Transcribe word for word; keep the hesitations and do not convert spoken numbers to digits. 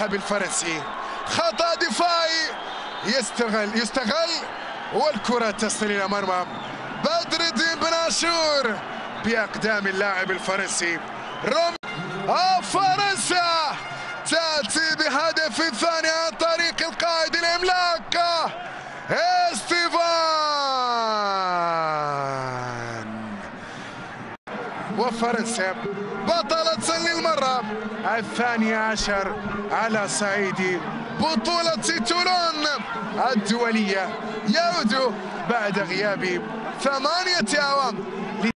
اللاعب الفرنسي. خطأ دفاعي يستغل يستغل والكرة تصل إلى مرمى بدر الدين بن عاشور بأقدام اللاعب الفرنسي. روم آه فرنسا تأتي بهدف الثاني عن طريق القائد العملاق ستيفان. وفرنسا بطلة للمرة الثانية عشر على صعيد بطولة تولون الدولية، يعود بعد غياب ثمانية أعوام